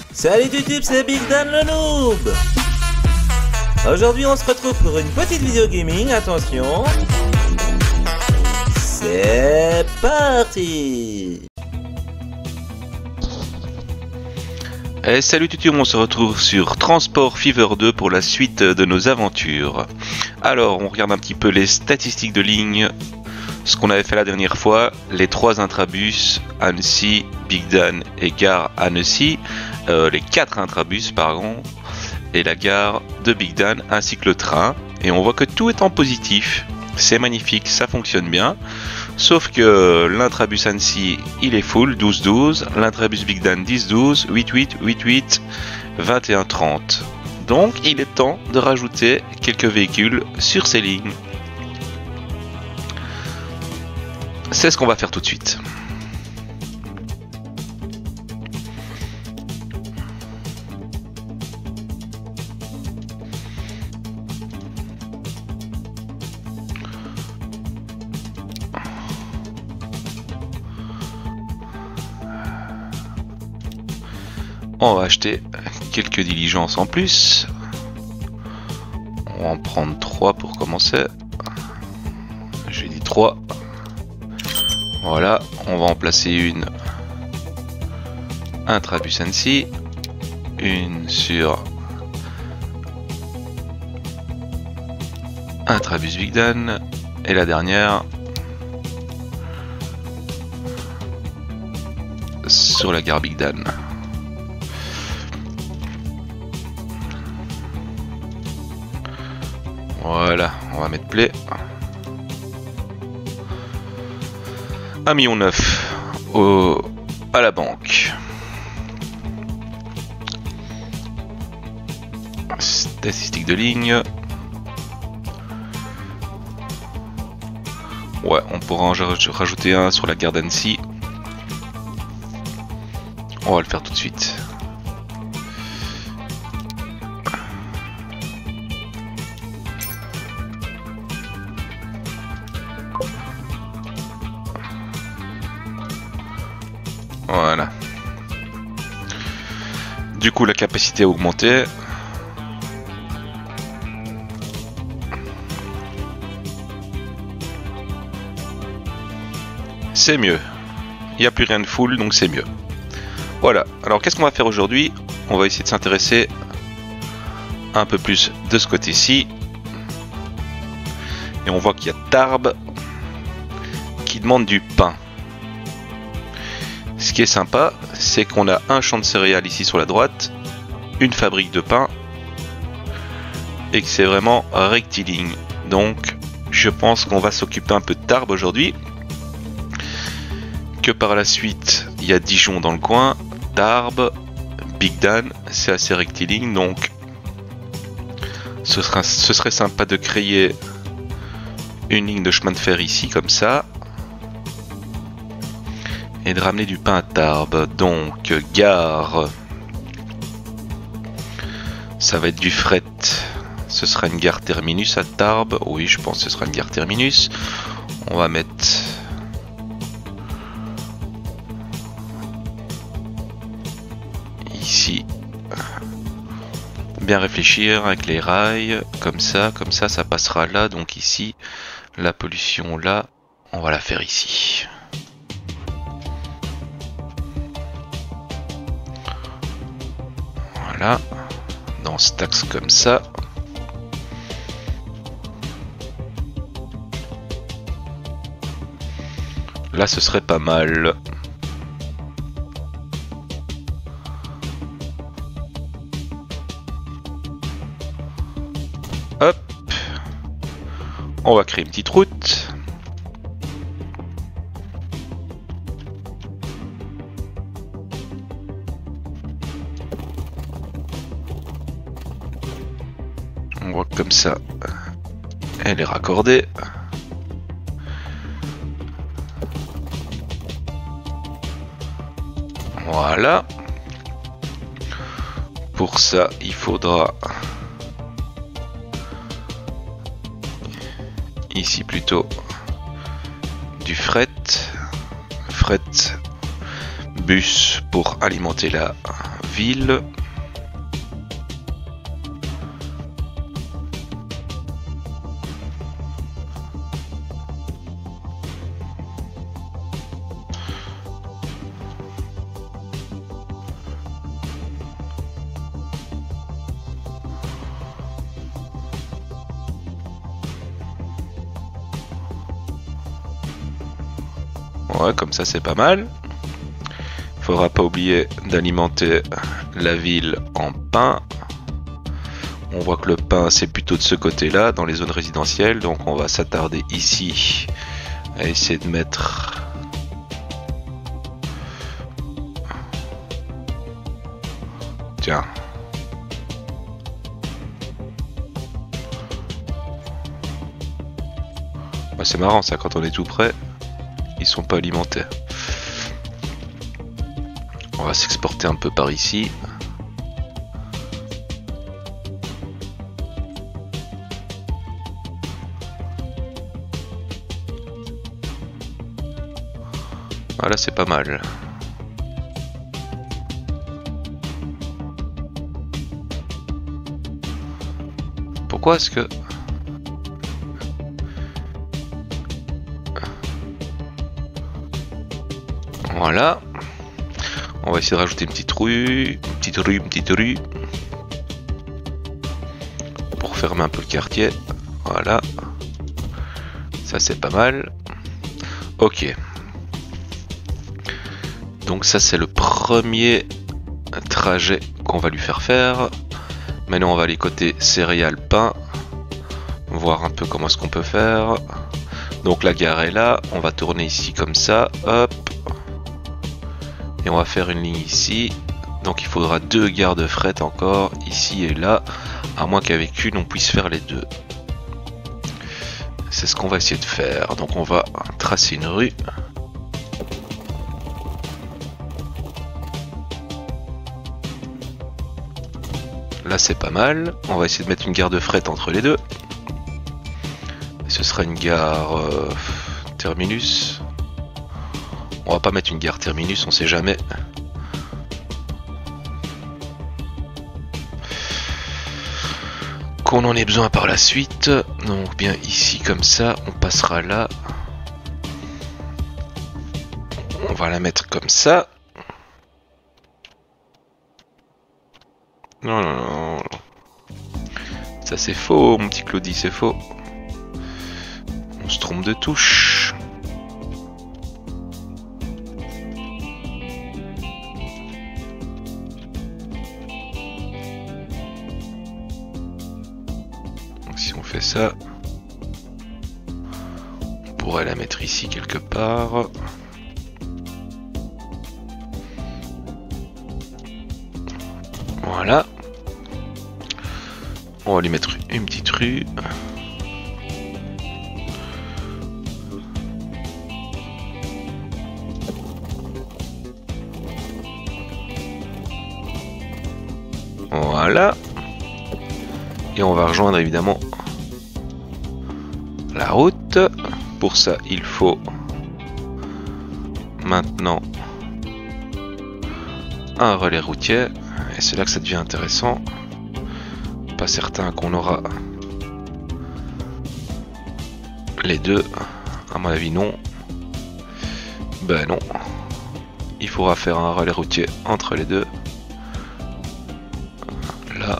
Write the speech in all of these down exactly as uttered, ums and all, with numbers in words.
Salut YouTube, c'est Big Dan le Noob. Aujourd'hui on se retrouve pour une petite vidéo gaming, attention. C'est parti. Et salut YouTube, on se retrouve sur Transport Fever deux pour la suite de nos aventures. Alors on regarde un petit peu les statistiques de ligne. Ce qu'on avait fait la dernière fois, les trois intrabus, Annecy, Big Dan et gare Annecy, euh, les quatre intrabus pardon, et la gare de Big Dan ainsi que le train. Et on voit que tout est en positif, c'est magnifique, ça fonctionne bien. Sauf que l'intrabus Annecy il est full, douze douze, l'intrabus Big Dan dix douze, huit huit, huit huit, vingt et un trente. Donc il est temps de rajouter quelques véhicules sur ces lignes. C'est ce qu'on va faire tout de suite. On va acheter quelques diligences en plus. On va en prendre trois pour commencer. J'ai dit trois. Voilà, on va en placer une intrabus Annecy, une sur intrabus Big Dan et la dernière sur la gare Big Dan. Voilà, on va mettre play. un million neuf au, à la banque. Statistique de ligne. Ouais, on pourra en rajouter un sur la gare d'Annecy. On va le faire tout de suite. Voilà. Du coup, la capacité a augmenté. C'est mieux. Il n'y a plus rien de full, donc c'est mieux. Voilà. Alors, qu'est-ce qu'on va faire aujourd'hui? On va essayer de s'intéresser un peu plus de ce côté-ci. Et on voit qu'il y a Tarbes qui demande du pain. Ce qui est sympa, c'est qu'on a un champ de céréales ici sur la droite, une fabrique de pain, et que c'est vraiment rectiligne. Donc, je pense qu'on va s'occuper un peu de Tarbes aujourd'hui. Que par la suite, il y a Dijon dans le coin, Tarbes, Big Dan, c'est assez rectiligne, donc ce serait, ce serait sympa de créer une ligne de chemin de fer ici, comme ça. Et de ramener du pain à Tarbes. Donc, gare. Ça va être du fret. Ce sera une gare terminus à Tarbes. Oui, je pense que ce sera une gare terminus. On va mettre... ici. Bien réfléchir avec les rails. Comme ça, comme ça, ça passera là. Donc ici, la pollution là, on va la faire ici. Là, dans ce axe comme ça. Là, ce serait pas mal. Hop. On va créer une petite route. On voit que comme ça, elle est raccordée. Voilà. Pour ça, il faudra ici plutôt du fret. Fret bus pour alimenter la ville. Ouais, comme ça c'est pas mal. Faudra pas oublier d'alimenter la ville en pain. On voit que le pain c'est plutôt de ce côté là, dans les zones résidentielles. Donc on va s'attarder ici à essayer de mettre... Tiens. Ouais, c'est marrant ça, quand on est tout près, ils sont pas alimentés. On va s'exporter un peu par ici. Voilà, c'est pas mal. Pourquoi est-ce que... Voilà. On va essayer de rajouter une petite rue, une petite rue, une petite rue. Pour fermer un peu le quartier. Voilà. Ça c'est pas mal. Ok. Donc ça c'est le premier trajet qu'on va lui faire faire. Maintenant on va aller côté céréales, pain. Voir un peu comment est-ce qu'on peut faire. Donc la gare est là. On va tourner ici comme ça. Hop. Et on va faire une ligne ici. Donc il faudra deux gares de fret encore, ici et là, à moins qu'avec une on puisse faire les deux. C'est ce qu'on va essayer de faire. Donc on va tracer une rue. Là c'est pas mal. On va essayer de mettre une gare de fret entre les deux. Ce sera une gare euh, terminus. On va pas mettre une gare terminus, on sait jamais. Qu'on en ait besoin par la suite. Donc bien ici comme ça, on passera là. On va la mettre comme ça. Non, non, non. Ça c'est faux, mon petit Claudie, c'est faux. On se trompe de touche. Si on fait ça, on pourrait la mettre ici quelque part. Voilà. On va lui mettre une petite rue. Voilà. Et on va rejoindre évidemment la route. Pour ça, il faut maintenant un relais routier. Et c'est là que ça devient intéressant. Pas certain qu'on aura les deux. À mon avis, non. Ben non. Il faudra faire un relais routier entre les deux. Là.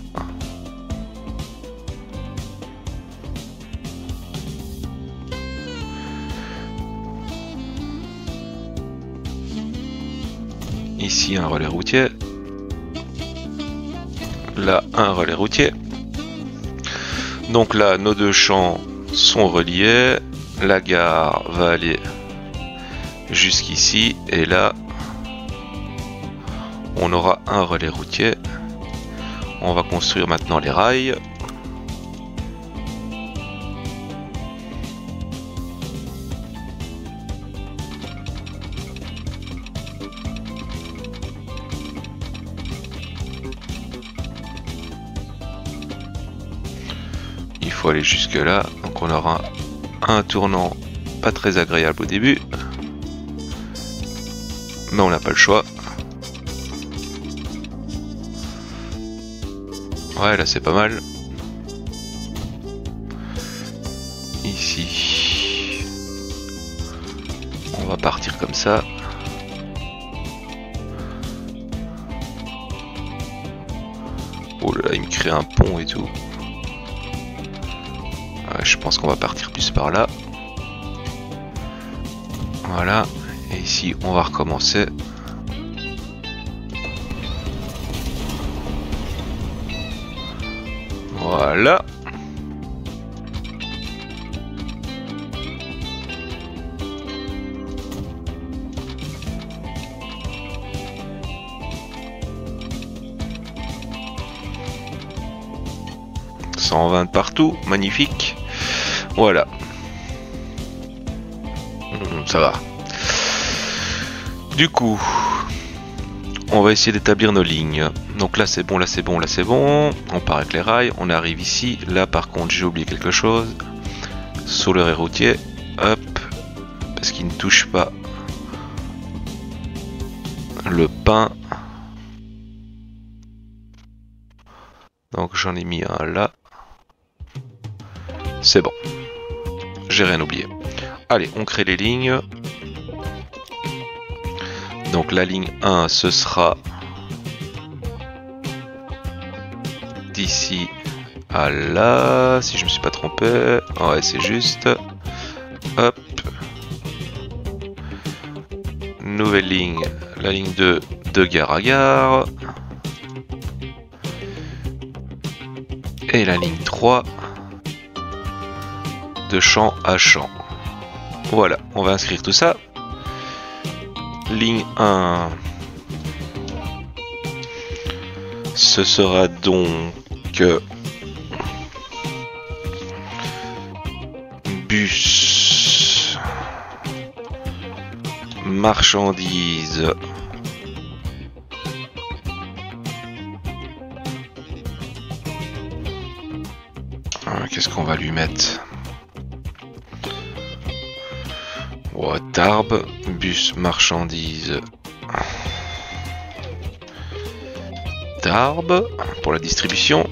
Ici un relais routier. Là un relais routier. Donc là nos deux champs sont reliés. La gare va aller jusqu'ici et là on aura un relais routier. On va construire maintenant les rails. Il faut aller jusque là, donc on aura un tournant pas très agréable au début, mais on n'a pas le choix. Ouais, là c'est pas mal. Ici, on va partir comme ça. Oh là là, il me crée un pont et tout. Ouais, je pense qu'on va partir plus par là. Voilà. Et ici, on va recommencer. Voilà. cent vingt de partout, magnifique. Voilà. Mmh, ça va. Du coup, on va essayer d'établir nos lignes. Donc là c'est bon, là c'est bon, là c'est bon. On part avec les rails, on arrive ici. Là par contre j'ai oublié quelque chose. Sur le rail routier, hop, parce qu'il ne touche pas le pain. Donc j'en ai mis un là. C'est bon. J'ai rien oublié. Allez, on crée les lignes. Donc la ligne un, ce sera d'ici à là, si je me suis pas trompé. Ouais, c'est juste. Hop. Nouvelle ligne, la ligne deux de gare à gare. Et la ligne trois de champ à champ. Voilà, on va inscrire tout ça. Ligne un, ce sera donc bus marchandises qu'est-ce qu'on va lui mettre? Oh, Tarbes, bus marchandises Tarbes pour la distribution.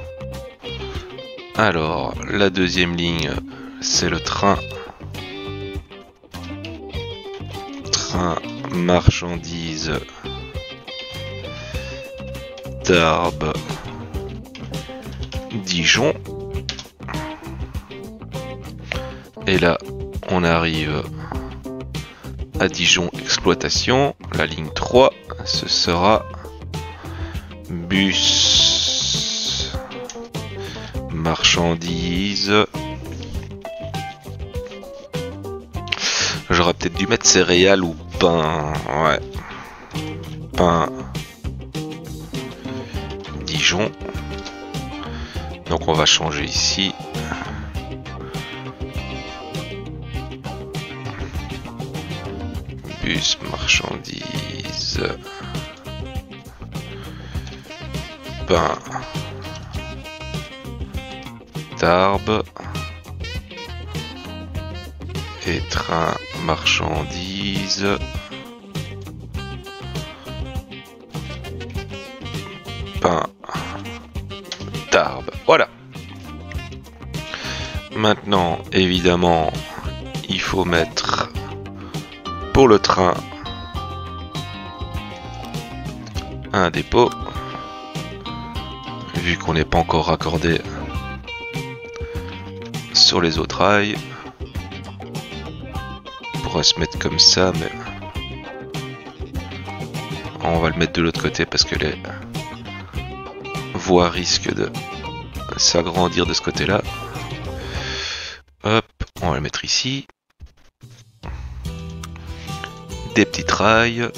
Alors, la deuxième ligne, c'est le train. Train marchandises Tarbes, Dijon. Et là, on arrive à Dijon exploitation. La ligne trois, ce sera bus marchandises. J'aurais peut-être dû mettre céréales ou pain. Ouais. Pain Dijon. Donc on va changer ici. Bus marchandises pain Tarbes et train marchandises pain Tarbes. Voilà. Maintenant, évidemment, il faut mettre pour le train un dépôt, vu qu'on n'est pas encore raccordé sur les autres rails. On pourrait se mettre comme ça, mais on va le mettre de l'autre côté parce que les voies risquent de s'agrandir de ce côté-là. Hop, on va le mettre ici. Des petites rails.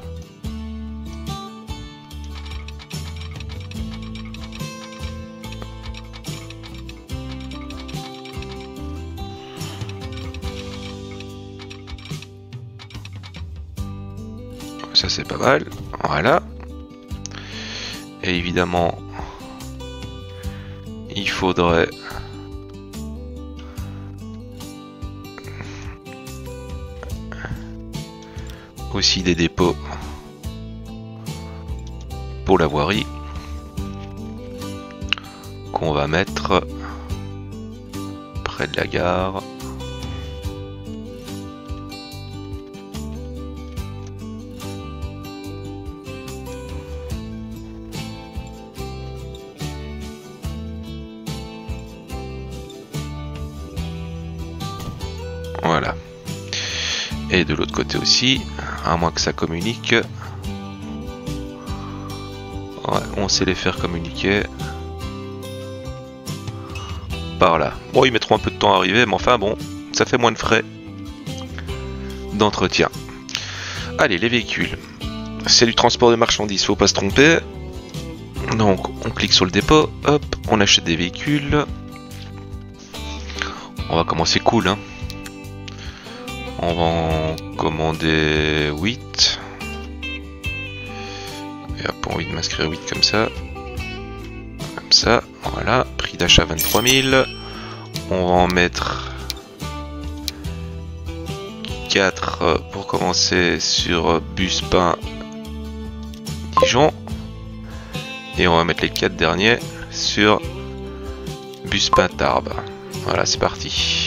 Ça c'est pas mal. Voilà. Et évidemment, il faudrait aussi des dépôts pour la voirie. qu'on va mettre près de la gare. Voilà. Et de l'autre côté aussi, à moins que ça communique. Ouais, on sait les faire communiquer. Par là. Bon, ils mettront un peu de temps à arriver, mais enfin bon, ça fait moins de frais d'entretien. Allez, les véhicules. C'est du transport de marchandises, faut pas se tromper. Donc, on clique sur le dépôt, hop, on achète des véhicules. On va commencer cool, hein. On va en commander huit. Et hop, on envie de m'inscrire huit comme ça. Comme ça, voilà. Prix d'achat vingt-trois mille. On va en mettre quatre pour commencer sur Bus Pain Dijon. Et on va mettre les quatre derniers sur Bus Pain Tarbes. Voilà, c'est parti.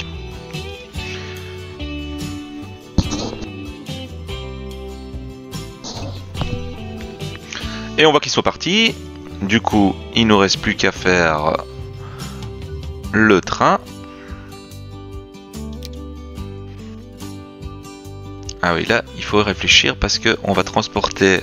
Et on voit qu'ils sont partis. Du coup, il nous reste plus qu'à faire le train. Ah oui, là, il faut réfléchir parce que on va transporter...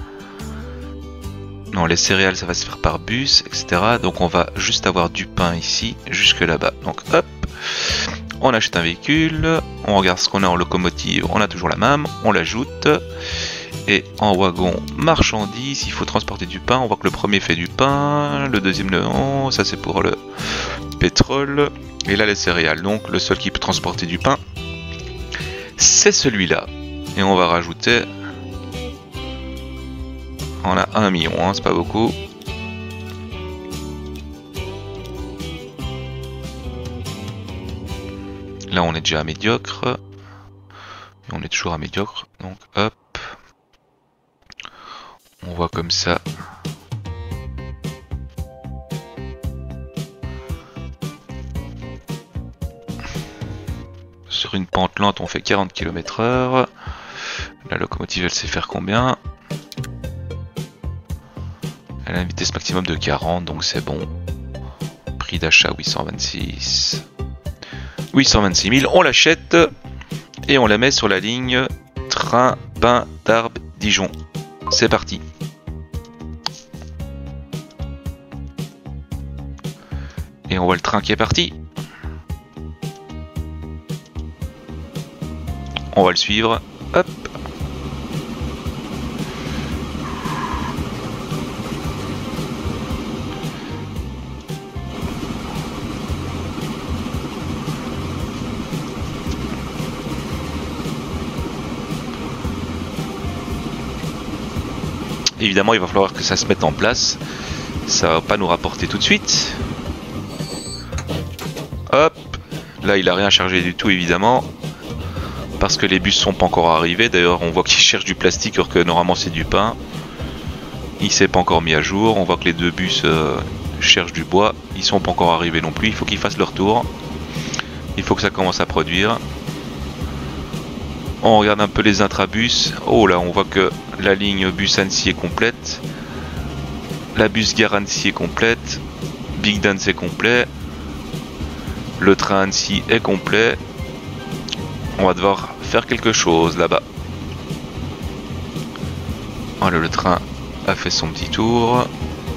Non, les céréales, ça va se faire par bus, et cetera. Donc on va juste avoir du pain ici, jusque là-bas. Donc hop, on achète un véhicule, on regarde ce qu'on a en locomotive, on a toujours la même, on l'ajoute. Et en wagon marchandises, il faut transporter du pain. On voit que le premier fait du pain, le deuxième non, ça c'est pour le pétrole. Et là les céréales, donc le seul qui peut transporter du pain, c'est celui-là. Et on va rajouter... On a un million, hein, c'est pas beaucoup. Là on est déjà à médiocre. Et on est toujours à médiocre, donc hop. On voit comme ça. Sur une pente lente, on fait quarante kilomètres heure. La locomotive, elle sait faire combien? Elle a une vitesse maximum de quarante, donc c'est bon. Prix d'achat huit cent vingt-six. huit cent vingt-six mille, on l'achète et on la met sur la ligne train Pain Tarbes Dijon. C'est parti. Et on voit le train qui est parti. On va le suivre. Hop. Évidemment, il va falloir que ça se mette en place. Ça va pas nous rapporter tout de suite. Hop. Là, il a rien chargé du tout, évidemment. Parce que les bus sont pas encore arrivés. D'ailleurs, on voit qu'il cherche du plastique alors que normalement c'est du pain. Il s'est pas encore mis à jour. On voit que les deux bus euh, cherchent du bois. Ils sont pas encore arrivés non plus. Il faut qu'ils fassent leur tour. Il faut que ça commence à produire. On regarde un peu les intrabus. Oh là, on voit que la ligne bus Annecy est complète. La bus gare Annecy est complète. Big Dan c'est complet. Le train Annecy est complet. On va devoir faire quelque chose là-bas. Voilà, le train a fait son petit tour.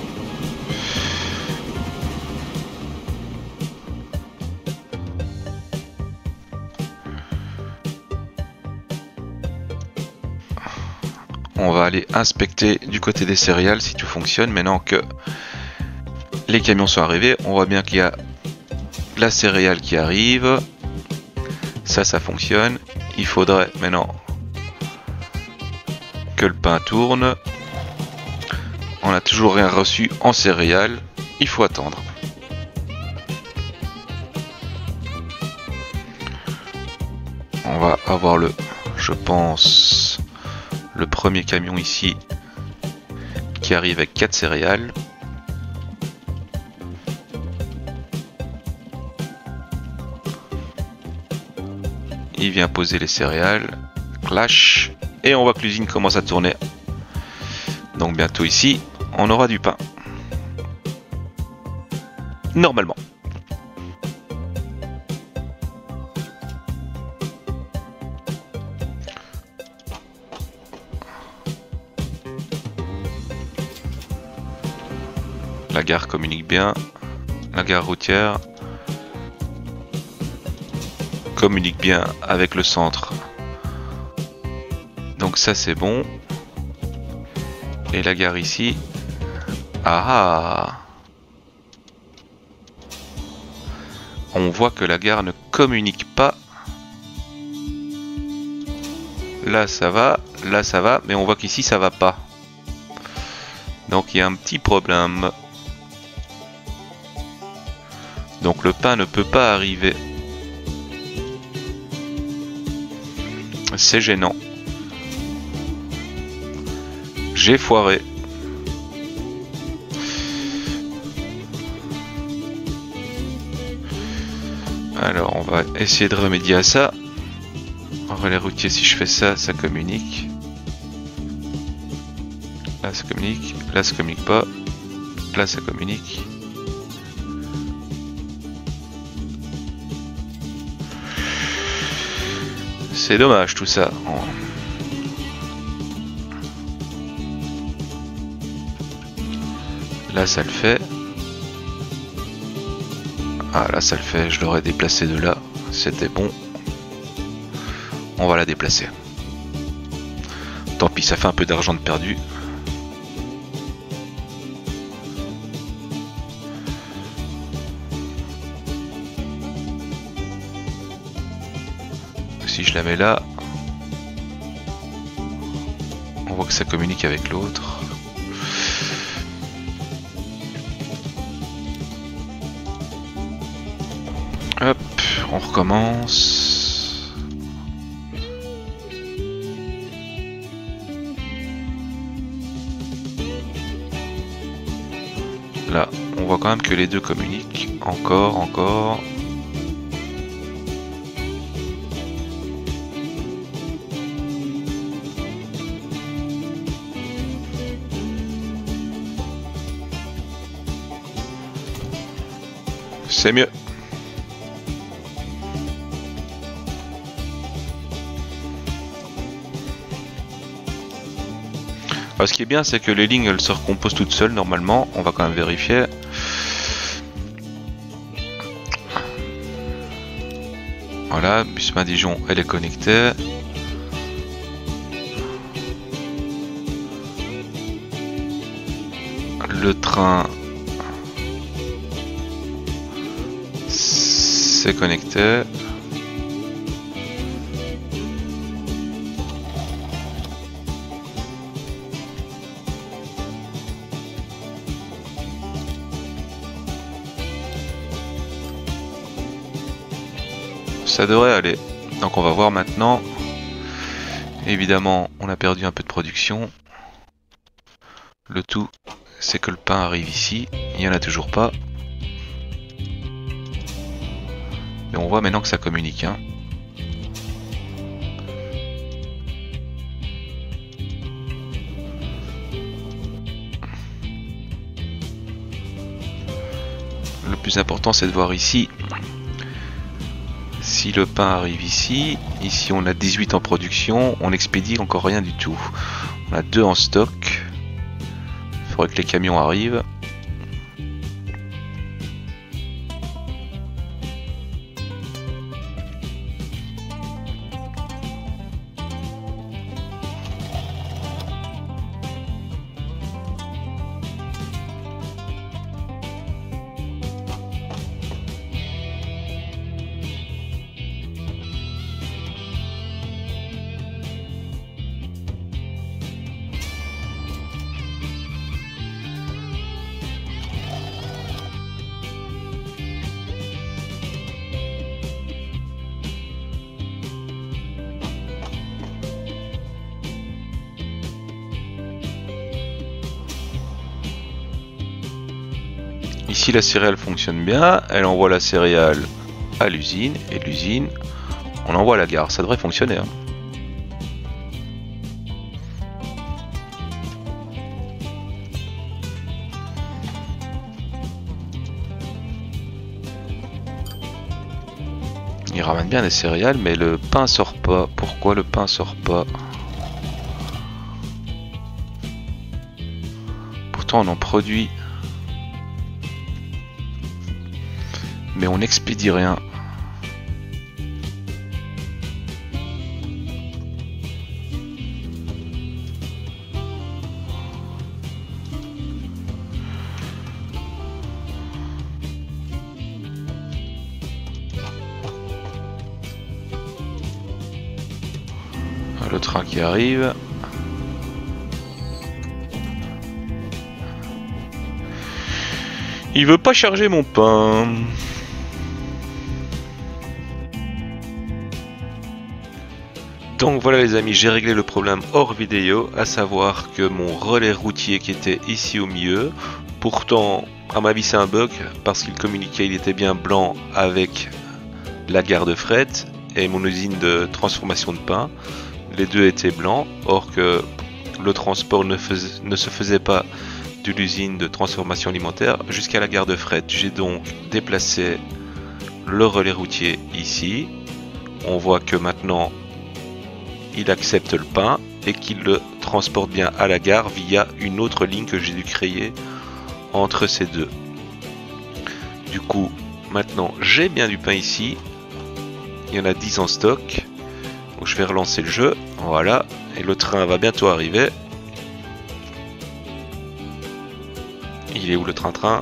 On va aller inspecter du côté des céréales si tout fonctionne. Maintenant que les camions sont arrivés, on voit bien qu'il y a la céréale qui arrive. Ça, ça fonctionne. Il faudrait maintenant que le pain tourne. On n'a toujours rien reçu en céréales. Il faut attendre. On va avoir le, je pense, le premier camion ici qui arrive avec quatre céréales. il vient poser les céréales, clash, et on voit que l'usine commence à tourner. Donc bientôt ici, on aura du pain. Normalement. La gare communique bien. La gare routière communique bien avec le centre. Donc ça c'est bon. Et la gare ici. Ah ah! On voit que la gare ne communique pas. Là ça va, là ça va, mais on voit qu'ici ça va pas. Donc il y a un petit problème. Donc le pain ne peut pas arriver. C'est gênant. J'ai foiré. Alors on va essayer de remédier à ça. En relais routier, si je fais ça, ça communique. Là ça communique, là ça communique pas. Là ça communique. C'est dommage tout ça. Là ça le fait. Ah là ça le fait, je l'aurais déplacé de là. C'était bon. On va la déplacer. Tant pis, ça fait un peu d'argent de perdu. Si je la mets là, on voit que ça communique avec l'autre. Hop, on recommence. Là, on voit quand même que les deux communiquent. Encore, encore. C'est mieux. Alors, ce qui est bien, c'est que les lignes elles se recomposent toutes seules normalement. On va quand même vérifier. Voilà, Busman Dijon, elle est connectée. Le train, c'est connecté. Ça devrait aller. Donc on va voir maintenant. Évidemment, on a perdu un peu de production. Le tout, c'est que le pain arrive ici. Il n'y en a toujours pas. Et on voit maintenant que ça communique. Hein. Le plus important, c'est de voir ici. Si le pain arrive ici, ici on a dix-huit en production, on expédie encore rien du tout. On a deux en stock. Il faudrait que les camions arrivent. Ici la céréale fonctionne bien, elle envoie la céréale à l'usine et l'usine On envoie à la gare, ça devrait fonctionner. Hein. Il ramène bien des céréales, mais le pain sort pas. Pourquoi le pain sort pas? Pourtant on en produit. Mais on n'expédie rien. Le train qui arrive. Il veut pas charger mon pain. Donc voilà les amis, j'ai réglé le problème hors vidéo, à savoir que mon relais routier qui était ici au milieu, pourtant à ma avis c'est un bug parce qu'il communiquait, il était bien blanc avec la gare de fret et mon usine de transformation de pain. Les deux étaient blancs, or que le transport ne, faisait, ne se faisait pas de l'usine de transformation alimentaire jusqu'à la gare de fret. J'ai donc déplacé le relais routier ici. On voit que maintenant il accepte le pain et qu'il le transporte bien à la gare via une autre ligne que j'ai dû créer entre ces deux. Du coup, maintenant j'ai bien du pain ici. Il y en a dix en stock. Donc je vais relancer le jeu, voilà, et le train va bientôt arriver. Il est où le train-train?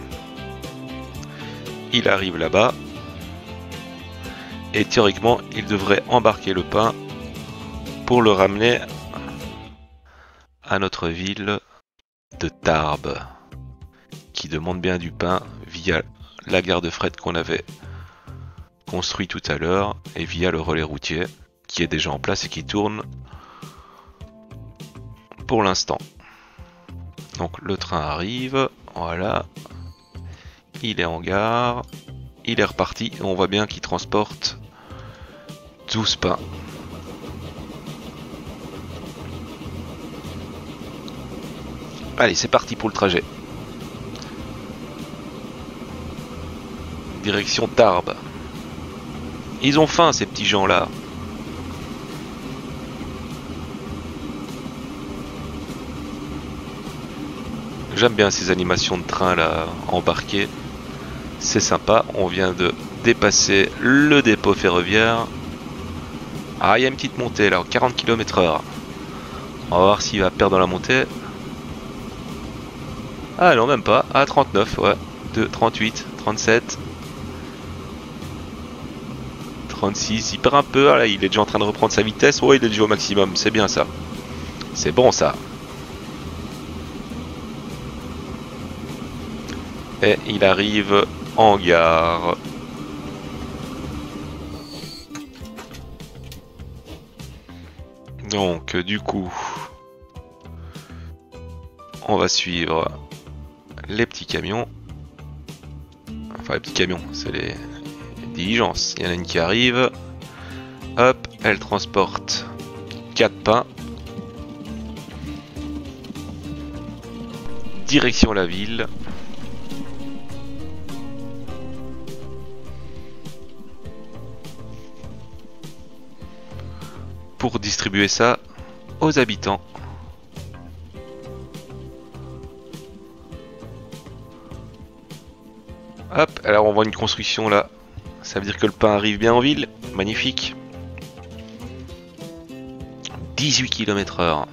Il arrive là-bas. Et théoriquement, il devrait embarquer le pain pour le ramener à notre ville de Tarbes, qui demande bien du pain via la gare de fret qu'on avait construit tout à l'heure et via le relais routier qui est déjà en place et qui tourne pour l'instant. Donc le train arrive, voilà, il est en gare, il est reparti, et on voit bien qu'il transporte douze pains. Allez, c'est parti pour le trajet. Direction Tarbes. Ils ont faim ces petits gens là. J'aime bien ces animations de train là embarquées. C'est sympa. On vient de dépasser le dépôt ferroviaire. Ah, il y a une petite montée là, quarante kilomètres heure. On va voir s'il va perdre dans la montée. Ah non, même pas. Ah, trente-neuf, ouais. deux, trente-huit, trente-sept. trente-six, il perd un peu. Ah, là, il est déjà en train de reprendre sa vitesse. Ouais, il est déjà au maximum. C'est bien ça. C'est bon ça. Et il arrive en gare. Donc du coup, on va suivre les petits camions. Enfin les petits camions, c'est les diligences. Il y en a une qui arrive. Hop, elle transporte quatre pains. Direction la ville. Pour distribuer ça aux habitants. Hop, alors on voit une construction là. Ça veut dire que le pain arrive bien en ville. Magnifique. dix-huit kilomètres heure.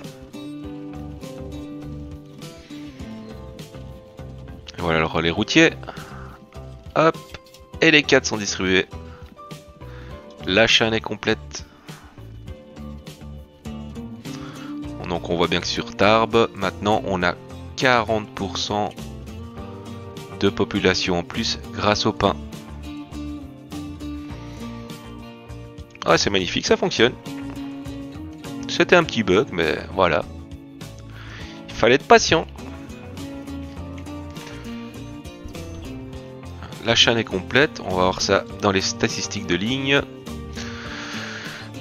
Voilà le relais routier. Hop, et les quatre sont distribués. La chaîne est complète. Donc on voit bien que sur Tarbes, maintenant on a quarante pour cent de population en plus grâce au pain. Ah, c'est magnifique, ça fonctionne. C'était un petit bug, mais voilà. Il fallait être patient. La chaîne est complète, on va voir ça dans les statistiques de ligne.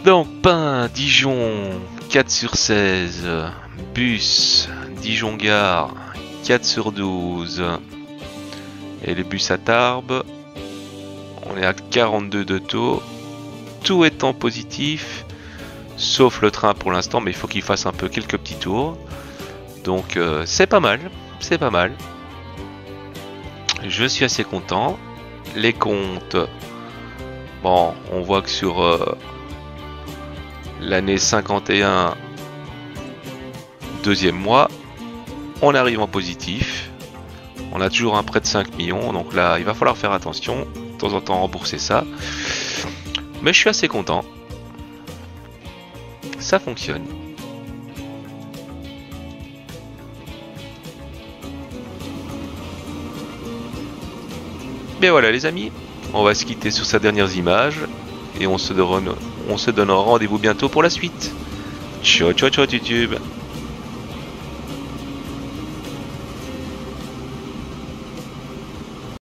Donc, pain, Dijon, quatre sur seize. Bus, Dijon-Gare, quatre sur douze. Et le bus à Tarbes, on est à quarante-deux de taux. Tout étant positif, sauf le train pour l'instant, mais il faut qu'il fasse un peu quelques petits tours. Donc, euh, c'est pas mal, c'est pas mal. Je suis assez content. Les comptes, bon, on voit que sur euh, l'année cinquante et un, deuxième mois, on arrive en positif. On a toujours un prêt de cinq millions, donc là, il va falloir faire attention, de temps en temps rembourser ça. Mais je suis assez content. Ça fonctionne. Mais voilà les amis, on va se quitter sur ces dernières images et on se donne, on se donne rendez-vous bientôt pour la suite. Ciao ciao ciao YouTube.